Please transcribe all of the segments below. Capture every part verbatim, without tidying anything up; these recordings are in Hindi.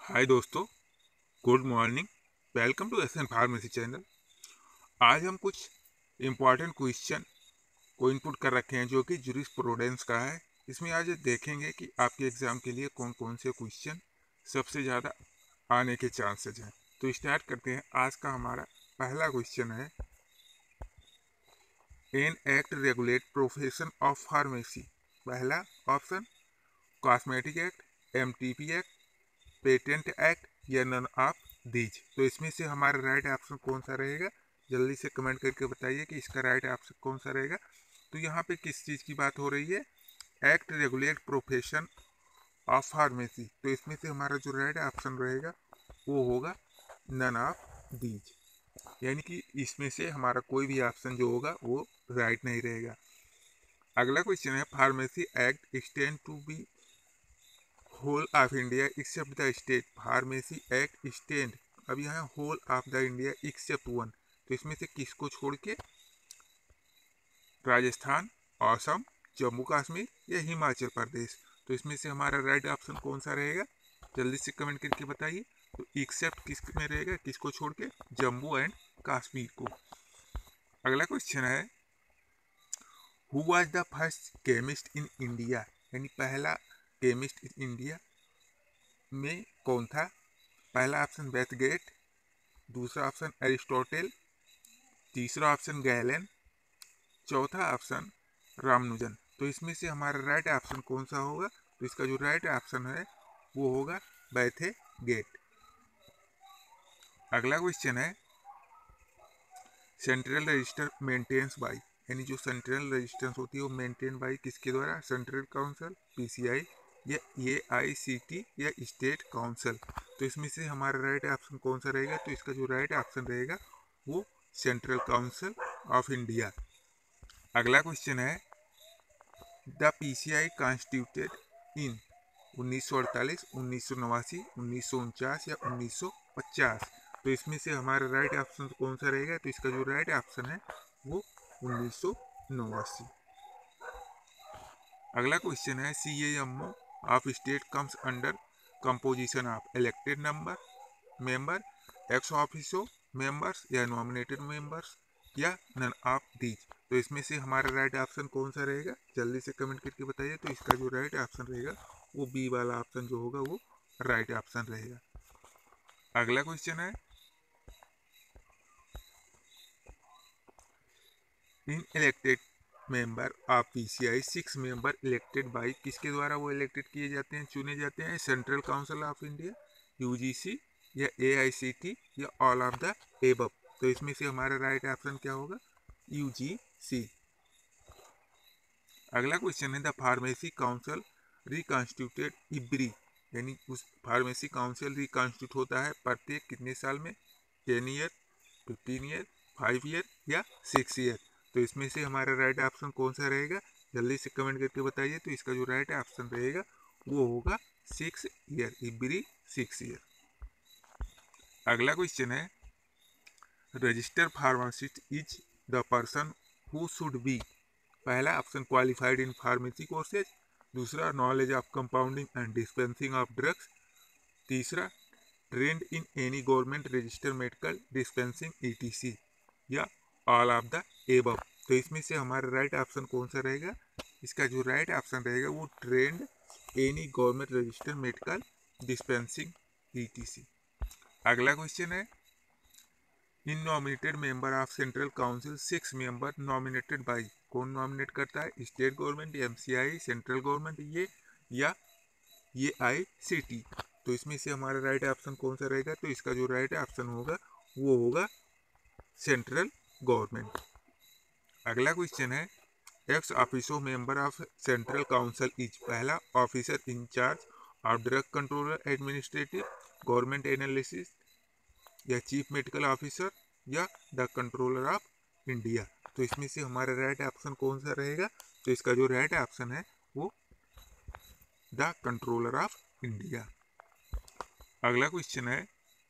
हाय दोस्तों, good morning. Welcome to S N pharmacy channel. आज हम कुछ इम्पॉर्टेंट क्वेश्चन को इनपुट कर रखे हैं जो कि जूरिस्प्रूडेंस का है। इसमें आज देखेंगे कि आपके एग्ज़ाम के लिए कौन कौन से क्वेश्चन सबसे ज़्यादा आने के चांसेज हैं। तो स्टार्ट करते हैं। आज का हमारा पहला क्वेश्चन है, an act regulate profession of pharmacy. पहला option cosmetic act, M T P act, patent act या नन ऑफ दीज। तो इसमें से हमारा राइट ऑप्शन कौन सा रहेगा, जल्दी से कमेंट करके बताइए कि इसका राइट ऑप्शन कौन सा रहेगा। तो यहाँ पे किस चीज़ की बात हो रही है, act regulate profession of pharmacy. तो इसमें से हमारा जो राइट ऑप्शन रहेगा वो होगा नन ऑफ दीज, यानी कि इसमें से हमारा कोई भी ऑप्शन जो होगा वो राइट नहीं रहेगा। अगला क्वेश्चन है, pharmacy act extend to be whole of India except the state. Pharmacy act stand, अब यहाँ whole of the India except one. तो इसमें से किसको छोड़ के, राजस्थान, असम, जम्मू कश्मीर या हिमाचल प्रदेश। तो इसमें से हमारा राइट ऑप्शन कौन सा रहेगा, जल्दी से कमेंट करके बताइए। तो एक्सेप्ट किस में रहेगा, किसको छोड़ के, जम्मू एंड कश्मीर को। अगला क्वेश्चन है, who was the first chemist in India, यानी पहला केमिस्ट इन इंडिया में कौन था। पहला ऑप्शन बेथगेट, दूसरा ऑप्शन एरिस्टोटल, तीसरा ऑप्शन गैलन, चौथा ऑप्शन रामानुजन। तो इसमें से हमारा राइट ऑप्शन कौन सा होगा, तो इसका जो राइट ऑप्शन है वो होगा बेथगेट। अगला क्वेश्चन है, सेंट्रल रजिस्टर मेंटेन्स बाई, यानी जो सेंट्रल रजिस्टेंस होती है वो मेंटेन बाई किसके द्वारा, सेंट्रल काउंसिल, पीसीआई या एआईसीटी या स्टेट काउंसिल। तो इसमें से हमारा राइट ऑप्शन कौन सा रहेगा, तो इसका जो राइट ऑप्शन रहेगा वो सेंट्रल काउंसिल ऑफ इंडिया। अगला क्वेश्चन है, द पीसीआई कॉन्स्टिट्यूटेड इन उन्नीस सौ अड़तालीस, उन्नीस सौ नवासी, उन्नीस सौ उनचास या उन्नीस सौ पचास। तो इसमें से हमारा राइट ऑप्शन कौन सा रहेगा, तो इसका जो राइट ऑप्शन है वो उन्नीस सौ नवासी। अगला क्वेश्चन है, C M O of state comes under composition of elected number member, ex officio members या नॉमिनेटेड मेंबर्स या नन ऑफ दीज। तो इसमें से हमारा राइट ऑप्शन कौन सा रहेगा, जल्दी से कमेंट करके बताइए। तो इसका जो राइट ऑप्शन रहेगा वो बी वाला ऑप्शन जो होगा वो राइट ऑप्शन रहेगा। अगला क्वेश्चन है, in elected member of PCI six member elected by, किसके द्वारा वो इलेक्टेड किए जाते हैं, चुने जाते हैं, central council of India, UGC या एआईसीटी या ऑल ऑफ द एबव। तो इसमें से हमारा राइट ऑप्शन क्या होगा, यूजीसी। अगला क्वेश्चन है, the pharmacy council reconstituted every, यानी उस फार्मेसी काउंसिल रिकॉन्स्टिट्यूट होता है प्रत्येक कितने साल में, ten year, fifteen year, five year या सिक्स ईयर। तो इसमें से हमारा राइट ऑप्शन कौन सा रहेगा, जल्दी से कमेंट करके बताइए। तो इसका जो राइट ऑप्शन रहेगा वो होगा six year, every six year. अगला क्वेश्चन है, register pharmacist is the person who should be. पहला option qualified in pharmacy courses, दूसरा knowledge of compounding and dispensing of drugs, तीसरा trained in any government register medical dispensing ETC या ऑल ऑफ द एबव। तो इसमें से हमारा राइट ऑप्शन कौन सा रहेगा, इसका जो राइट ऑप्शन रहेगा वो trained any government register medical dispensing ETC. अगला क्वेश्चन है, in nominated member of central council six member nominated by, कौन नॉमिनेट करता है, state government, MCI, central government ये या ये आई सी टी। तो इसमें से हमारा राइट ऑप्शन कौन सा रहेगा, तो इसका जो राइट ऑप्शन होगा वो होगा सेंट्रल गवर्नमेंट। अगला क्वेश्चन है, ex officio member of central council is, पहला officer in-charge of drug controller administrative, government analysis या चीफ मेडिकल ऑफिसर या द कंट्रोलर ऑफ इंडिया। तो इसमें से हमारा राइट ऑप्शन कौन सा रहेगा, तो इसका जो राइट ऑप्शन है वो द कंट्रोलर ऑफ इंडिया। अगला क्वेश्चन है,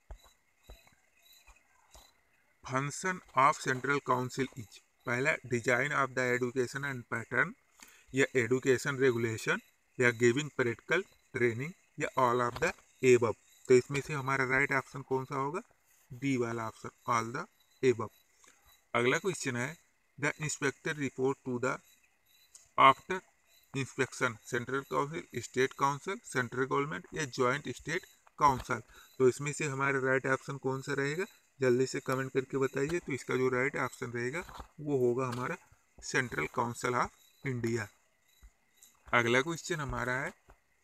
function of central council is, पहला design of the education and pattern या एजुकेशन रेगुलेशन या गिविंग प्रैक्टिकल ट्रेनिंग या ऑल ऑफ द एबव। तो इसमें से हमारा राइट ऑप्शन कौन सा होगा? डी वाला ऑप्शन, ऑल द एबव। अगला क्वेश्चन है the inspector report to the after inspection central council, state council, central government या ज्वाइंट स्टेट काउंसिल। तो इसमें से हमारा राइट ऑप्शन कौन सा रहेगा? जल्दी से कमेंट करके बताइए। तो इसका जो राइट ऑप्शन रहेगा वो होगा हमारा सेंट्रल काउंसिल ऑफ इंडिया। अगला क्वेश्चन हमारा है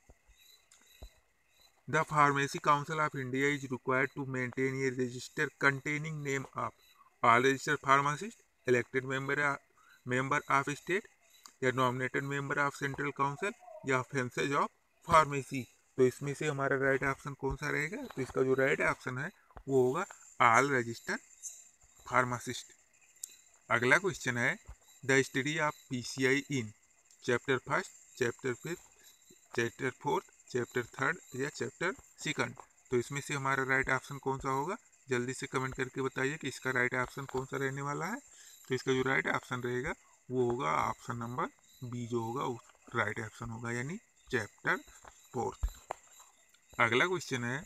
the pharmacy council of India is required to maintain a register containing name of all registered pharmacist, elected member member of state या nominated member of central council या ऑफेंसेज ऑफ फार्मेसी। तो इसमें से हमारा राइट ऑप्शन कौन सा रहेगा? तो इसका जो राइट ऑप्शन है वो होगा ऑल रजिस्टर्ड फार्मासिस्ट। अगला क्वेश्चन है the study of PCI in chapter first, chapter fifth, chapter fourth, chapter third या चैप्टर सेकंड। तो इसमें से हमारा राइट ऑप्शन कौन सा होगा? जल्दी से कमेंट करके बताइए कि इसका राइट ऑप्शन कौन सा रहने वाला है। तो इसका जो राइट ऑप्शन रहेगा वो होगा ऑप्शन नंबर बी, जो होगा वो राइट ऑप्शन होगा, यानी चैप्टर फोर्थ। अगला क्वेश्चन है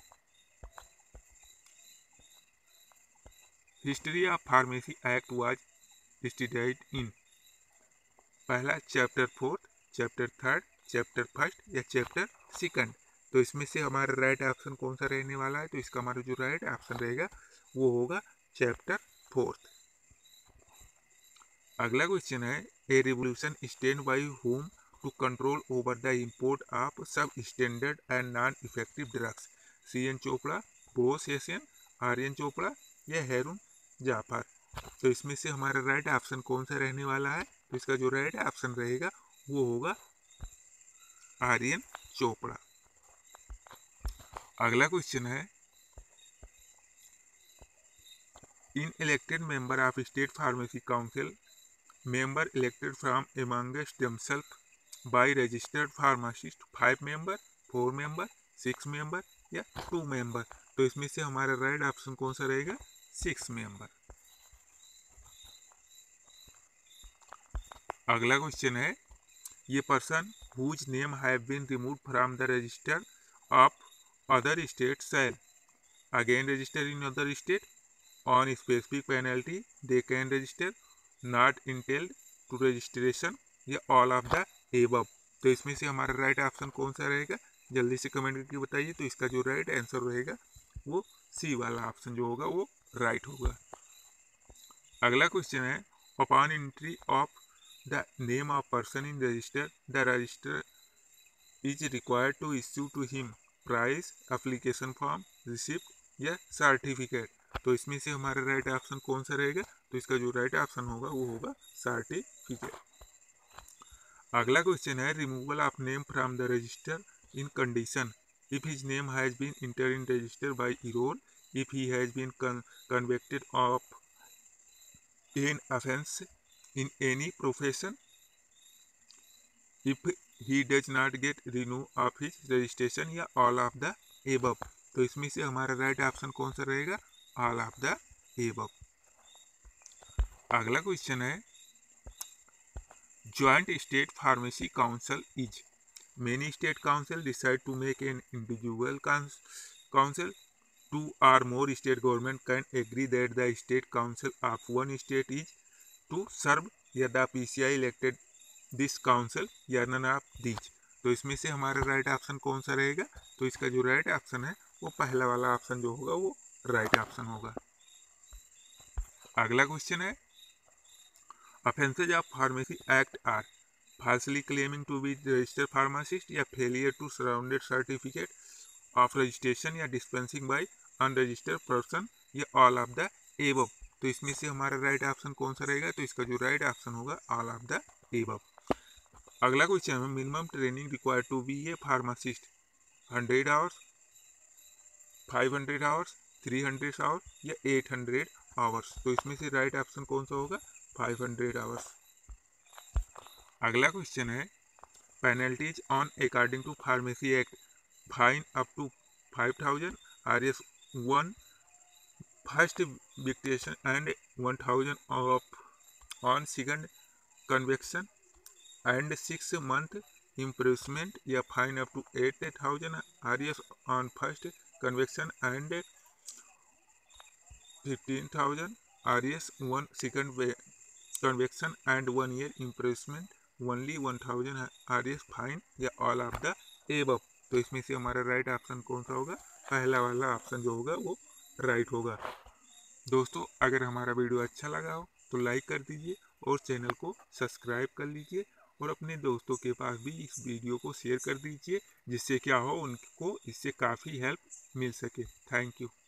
history of pharmacy act was studied in पहला chapter fourth, chapter third, chapter first या चैप्टर सेकंड। तो इसमें से हमारा राइट ऑप्शन कौन सा रहने वाला है? तो इसका हमारा जो राइट ऑप्शन रहेगा वो होगा चैप्टर फोर्थ। अगला क्वेश्चन है a revolution stand by home to control over the import of substandard and non effective drugs, C N Chopra, Bose Asian, Aryan Chopra या हैरून जाफर। तो इसमें से हमारा राइट ऑप्शन कौन सा रहने वाला है? तो इसका जो राइट ऑप्शन रहेगा वो होगा आर्यन चोपड़ा। अगला क्वेश्चन है in elected member of state pharmacy council member elected from amongst themselves by registered pharmacist, five member, four member, six member या टू मेंबर। तो इसमें से हमारा राइट ऑप्शन कौन सा रहेगा? Six member. अगला क्वेश्चन है ये person whose name have been removed from the register of other state shall again register in other state on specific penalty they can register, not entitled to registration या ऑल ऑफ द एबव। तो इसमें से हमारा राइट ऑप्शन कौन सा रहेगा? जल्दी से कमेंट करके बताइए। तो इसका जो राइट आंसर रहेगा वो सी वाला ऑप्शन जो होगा वो राइट होगा। अगला क्वेश्चन है upon entry of the name of person in register the register is required to issue to him price, application form, receipt या सर्टिफिकेट। तो इसमें से हमारा राइट ऑप्शन कौन सा रहेगा? तो इसका जो राइट ऑप्शन होगा वो होगा सर्टिफिकेट। अगला क्वेश्चन है removal of name from the register in condition if his name has been enter in register by error, if he has been convicted of an offence in any profession, if he does not get renew of his registration या ऑल ऑफ द एबव। तो इसमें से हमारा राइट ऑप्शन कौन सा रहेगा? All of the above. अगला क्वेश्चन है joint state pharmacy council is many state council decide to make an individual council, to or more state government can agree that the state council of one state is to serve या the P C I elected this council या none of these। तो इसमें से हमारा राइट ऑप्शन कौन सा रहेगा? तो इसका जो राइट ऑप्शन है वो पहला वाला ऑप्शन जो होगा वो राइट ऑप्शन होगा। अगला क्वेश्चन है offences of pharmacy act are falsely claiming to be registered pharmacist या failure to surrender certificate of registration या डिस्पेंसिंग बाय अनरजिस्टर्ड पर्सन या ऑल ऑफ द एबव। तो इसमें से हमारा राइट ऑप्शन कौन सा रहेगा? तो इसका जो राइट ऑप्शन होगा ऑल ऑफ द एबव। अगला क्वेश्चन है minimum training required to be a pharmacist hundred hours, five hundred hours, three hundred hours या एट हंड्रेड आवर्स। तो इसमें से राइट ऑप्शन कौन सा होगा? Five hundred hours. अगला क्वेश्चन है penalties on according to pharmacy act fine up to five thousand, R S one first conviction and one thousand of on second convection and six month imprisonment या fine up to eight thousand R S on first conviction and fifteen thousand R S one second conviction and one year imprisonment only one thousand R S fine या ऑल ऑफ द एबव। तो इसमें से हमारा राइट ऑप्शन कौन सा होगा? पहला वाला ऑप्शन जो होगा वो राइट होगा। दोस्तों अगर हमारा वीडियो अच्छा लगा हो तो लाइक कर दीजिए और चैनल को सब्सक्राइब कर लीजिए और अपने दोस्तों के पास भी इस वीडियो को शेयर कर दीजिए, जिससे क्या हो उनको इससे काफ़ी हेल्प मिल सके। Thank you.